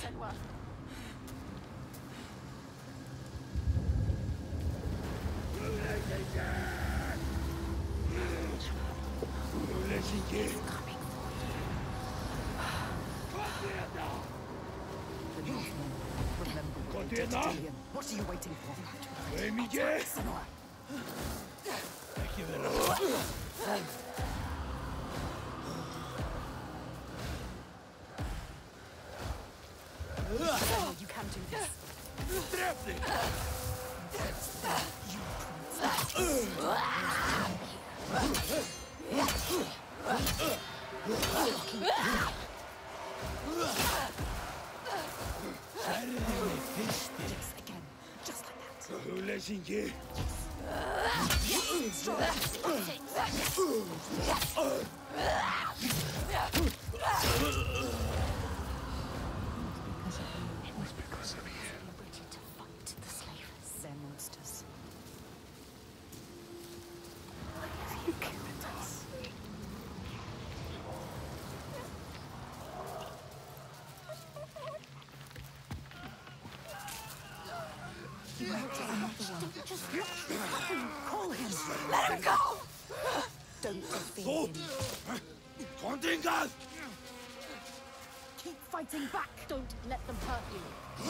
Senua. He's coming for you. The Northmen. Remember what they did to Dillion. What are you waiting for? Senua. Senua, you can do this. Yes, again. Just like that. It was because of you. Ready to fight the slavers. They're monsters. You killed us. Just call him. Let him go! Don't defeat him. Keep fighting back. Don't let them hurt you.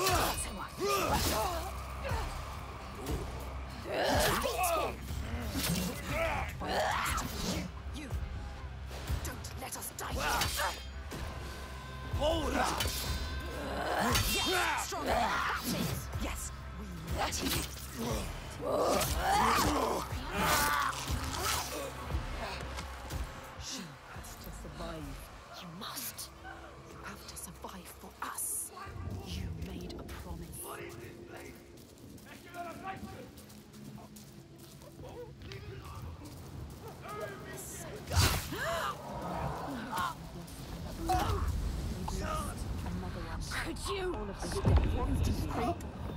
You. Don't let us die here. Yes, stronger. That's it. Yes, we let you. She has to survive. You must. You have to survive for us. You made a promise. Another one. Could you? All of the death wants to sleep.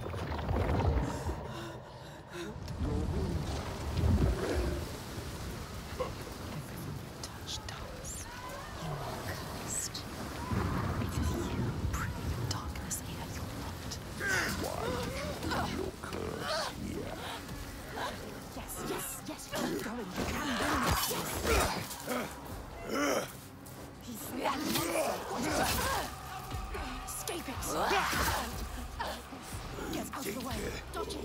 Everything you touch dies. You are cursed. If you bring the darkness here, you're not. Your curse here. Yes, keep going. You can do this. He's escape it. Get out of the way. Dodge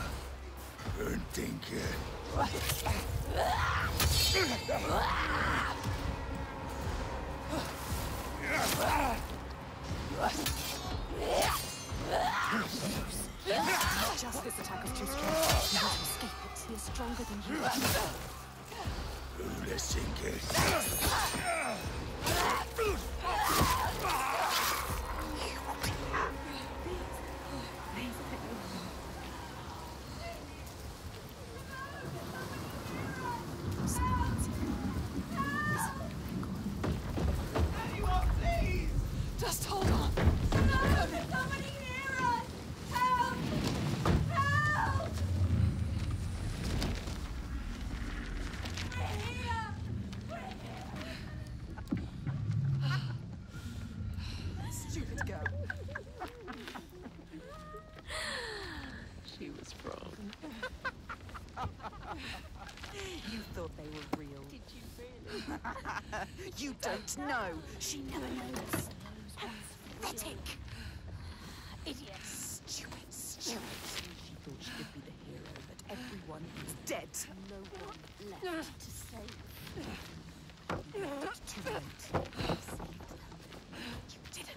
Just this attack is too strong. You want to escape it. He is stronger than you. Anyone, please! Just hold on. Somebody hear us! Help! Help! We're here! Stupid girl. She was wrong. You thought they were real. Did you really? You don't know. She never knows. Pathetic. Idiots. Stupid. She thought she could be the hero, but everyone is dead. No one left to save. It's too late. You saved them. You didn't.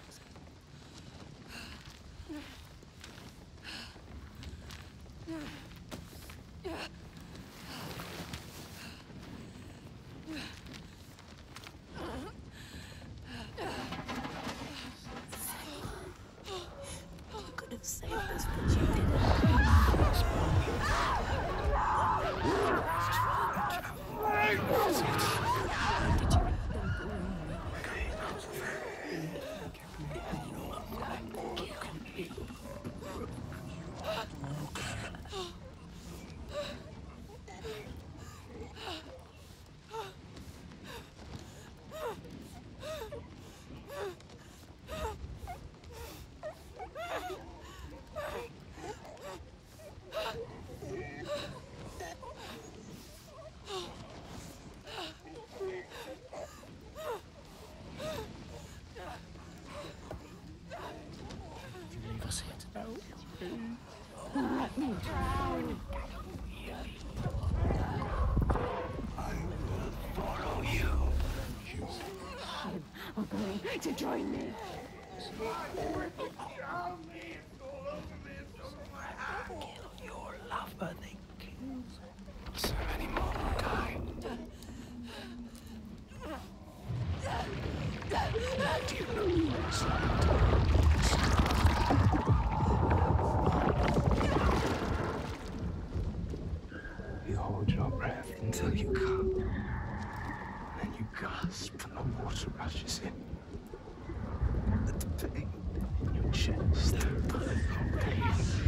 You could have saved us, but you didn't. Did you let them go? are going to join me. Kill your lover, they kill so many more will die. Do you know what's You hold your breath until you come. Then you gasp and the water rushes in. The pain in your chest, the pain